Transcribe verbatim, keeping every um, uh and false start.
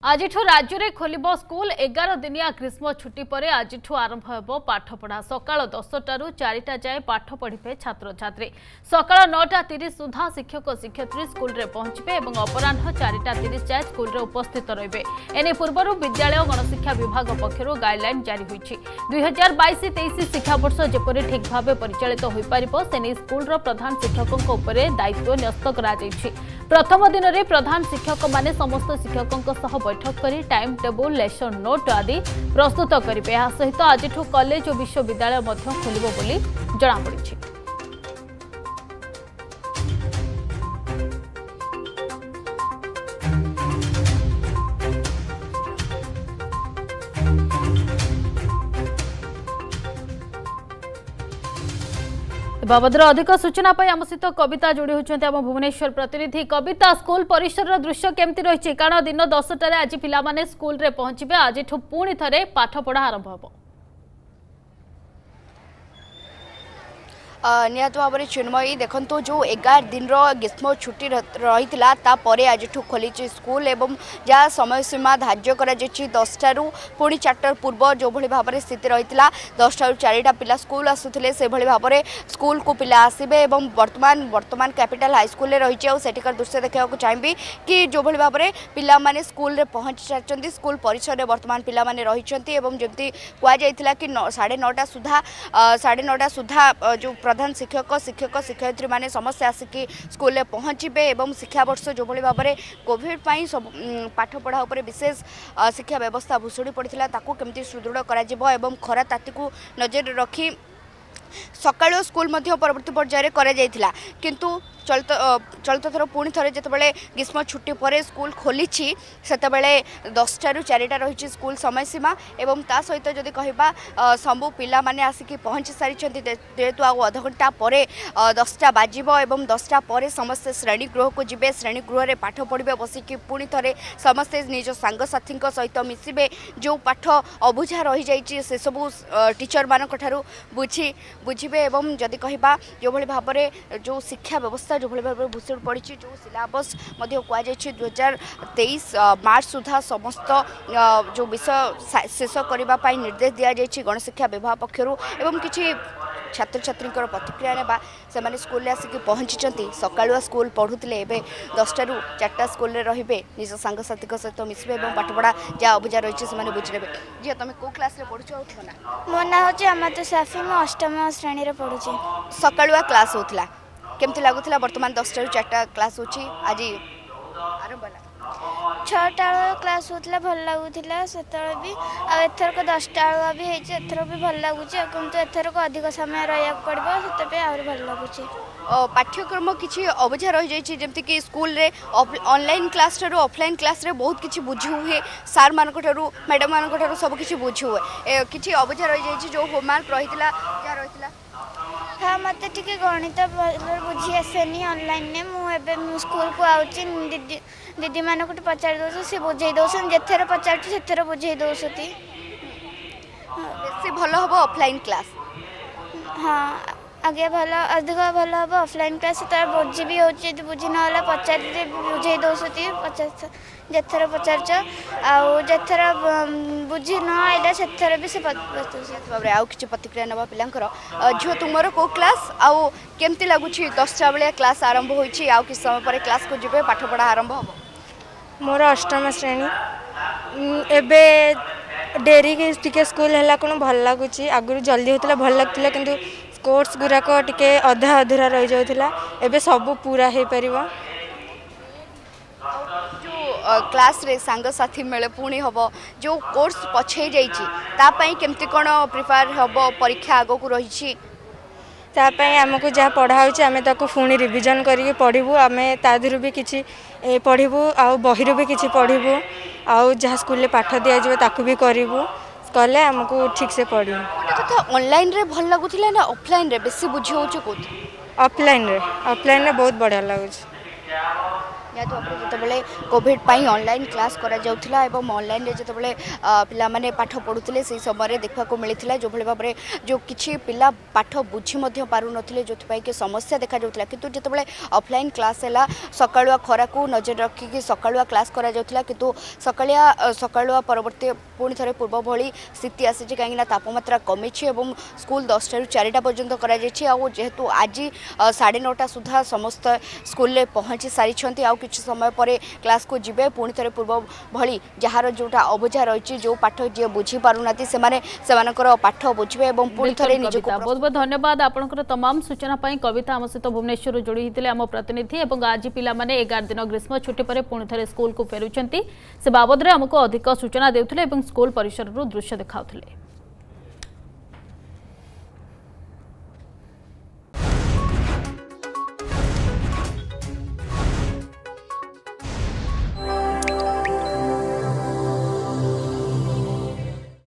आज राज्य में खोल स्कूल एगार दिनिया ग्रीष्म छुट्टी पर आज आरंभ हो पाठपढ़ा सका दसटू चारिटा जाए पाठ पढ़े छात्र छात्री सका नौटा तीस सुधा शिक्षक शिक्षयित्री स्कूल में पहुंचे और अपराह चारिटा तीस जाए स्कूल में उपस्थित रे एने पूर्व विद्यालय गणशिक्षा विभाग पक्षर गाइडलाइन जारी होती दुई हजार बैश तेईस शिक्षावर्ष जपरी ठीक भाव परिचालित हो पार से स्कूल प्रधान शिक्षकों दायित्व न्यस्त कर प्रथम दिन में प्रधान शिक्षक माने समस्त शिक्षकों बैठक करी टाइम टेबुल लेसन नोट आदि प्रस्तुत करेंगे। सहित आज कॉलेज और विश्वविद्यालय खोलिबो बोली जणा पड़िछि। बाबदर अधिक सूचना आम सहित कविता जोड़ी होती आम भुवनेश्वर प्रतिनिधि। कविता, स्कूल परिसर दृश्य केमती रही कारण दिन दसटार आज पिलामाने स्कूल रे पहुंचे आज पुणी थे पाठपढ़ा आरंभ हो निहत भाव में चिन्मयी देखो जो एगार दिन ग्रीष्म छुट्टी रही आज खोली स्कूल एवं जहाँ समय सीमा धार्य कर दसटू पुणी चार्टर पूर्व जो भाई भाव में स्थिति रही दसटू चारिटा पिला स्कूल आसुले से भाव में स्कूल को पिला आसबे वर्तमान वर्तमान कैपिटल हाईस्कूल रही सेठिकार दृश्य देखा चाहिए कि जो भाई भाव में पिला माने स्कूल रे पहुँची सारी स्कूल परिसर में वर्तमान पिला माने रही जमी कहुला कि साढ़े नौटा सुधा साढ़े नौटा सुधा जो प्रधान शिक्षक शिक्षक शिक्षयित्री माने समस्त आसिकी स्कूल में पहुँचे और शिक्षा वर्ष जो भाव में कोविड सब पाठपढ़ा उपर विशेष शिक्षा व्यवस्था भुशुड़ी पड़ता केमती सुदृढ़ कर खरा ताती को नजर रखी सकाळो स्कूल परवर्ती पर्यायर करा किंतु चलित चलित थर पुणी थे जितेबाला ग्रीष्म छुट्टी पर स्कूल खोली से दसटू चारिटा रही स्कूल समय सीमा एवं ता सहित जदि कहबा सबू पिला माने आसिकी पहुँची सारी जेहेतु आ अध घंटा पर दसटा बाजिबो एवं दसटा पर समस्ते श्रेणी गृह को जिबे श्रेणी गृह में पाठ पढ़े बसिकी पुणी थे समस्ते निज सांगसाथी सहित मिसबे जो पाठ अबुझा रही जाइए से सबू टीचर मान बुझी बुझे एवं जदि कहबा जो भाई भाव में जो शिक्षा व्यवस्था जो भाई भाव में भूषुड़ पड़ी जो सिलेबस कहुई दुई हजार तेईस मार्च सुधा समस्त जो विषय शेष करने निर्देश दि जाए गणशिक्षा विभाग पक्षर एवं किसी छात्र छात्री प्रतिक्रिया नेबा से स्कूल आसिक पहुँची सकालुआ स्कूल पढ़ुले दसटू चार्टा स्कूल रे निज सांगसाथी सहित मिसबे और पाठपढ़ा जहाँ अबुझा रही है बुझे जी तुम कौ क्लास पढ़ुच मो ना हूँ अमृत साफी मु अष्टम श्रेणी पढ़ुँ सकालुआ क्लास होता केमती लगुला वर्तमान दसटू चार्टा क्लास हो आज आरंभ छटा क्लास होता भल लगुला से भी आथरक दसटा भी होथर भी भल लगुच किंतु एथरक अधिक समय रहा पड़ो से आहरी भल लगुच पाठ्यक्रम किसी अबुझा रही जाइए जमती कि स्कूल रे ऑनलाइन क्लास ठारू ऑफलाइन क्लास रे बहुत किसी बुझी हुए सार मान मैडम मान सब किसी बुझी हुए किसी अबुझा रही जाइए जो होमवर्क रही जहाँ रही हाँ मत टे गणित बुझी आसेनी ऑनलाइन ने मुझे स्कूल को आउची दीदी दीदी मान को पचार दो सी बुझे दौन जेथर पचार से बुझे दौती बेसी भल हम ऑफलाइन क्लास हाँ आगे भल अधिक भल हम ऑफलाइन क्लास तार बुझी भी हो बुझी ना पचार बुझे दौती पचार जेथर पचारच आथर बुझी न आईला से भी से भाव आउ कि प्रतिक्रिया नवा पिलांकर झील तुमर को क्लास आउ केमती लगुच दसटा बेले क्लास आरंभ होती आउ किस समय पर क्लास को जीवे पाठपढ़ा आरंभ हम मोर अष्टम श्रेणी एबे डेरी टिके स्कूल है कौन भल लगुच आगुरी जल्दी होता भल लगता किंतु कोर्स गुराक टिके अधा अधूरा रही जाऊला एबे सब पूरा हो पार क्लास रे सांगसाथी मेले पुणी हम जो कोर्स पछे जाइए केमती कौन प्रिपेयर हम परीक्षा आग को रही आमको जहाँ पढ़ाऊँ आम पुणी रिविजन करके पढ़ू आम तादर भी किसी पढ़ू आउ बहिर भी किसी पढ़ू आउ जहाँ स्कूल पाठ दिज्व भी करूँ कले आमको ठीक से पढ़ू ऑनलाइन रे भल लगुला ना ऑफलाइन रे बेसी बुझी हो ऑफलाइन रे ऑफलाइन रे बहुत बढ़िया लगुच जितेबाला कोविड ऑनलाइन क्लास करा जाउथिला एवं ऑनलाइन जितेबाला पिला माने पाठ पढ़ुथिले से समय देखा मिलता जो भाव में जो किछि पिला पाठ बुझी पारु नथिले जोथि कि समस्या देखा जाउथिला किंतु जितेबाला ऑफलाइन क्लास हैला सकाळुआ खरा को नजर रखिकी सकाळुआ क्लास करा जाउथिला किंतु सकाळिया सकाळुआ परवर्ती पुणी थे पूर्व भली स्थिति आसी कहीं तापमात्रा कमी और स्कूल दसटा रु चारिटा पर्यंत करा जेहेतु आज साढ़े नौटा सुधा समस्त स्कूल पहुँची सारी आउ किछि समय पर क्लास को जीवे पुणी थे पूर्व भली जार जोटा अबुझा रही जो पाठ जी बुझी पारना से पाठ बुझे और पुणी थे निजक बहुत बहुत धन्यवाद आपंकर तमाम सूचना कविता आम सहित भुवनेश्वर जोड़ी होते आम प्रतिनिधि और आज पिलाने एगार दिन ग्रीष्म छुट्टी पर पुणी थे स्कूल को फेरुंट से बाबद आमको अधिक सूचना देउथिले एवं स्कूल परिसर दृश्य देखाउथिले।